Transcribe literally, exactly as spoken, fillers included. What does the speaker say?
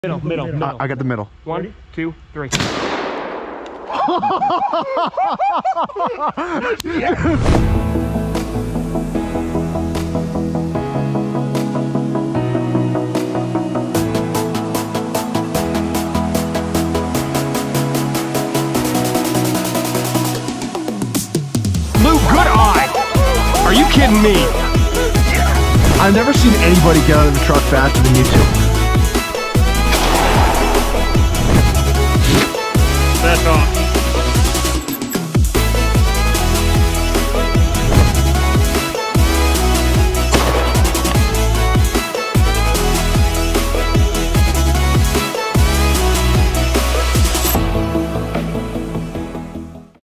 Middle, middle, middle. I, I got the middle. One, two, three. Blue, good eye. Are you kidding me? I've never seen anybody get out of the truck faster than you two. That's off.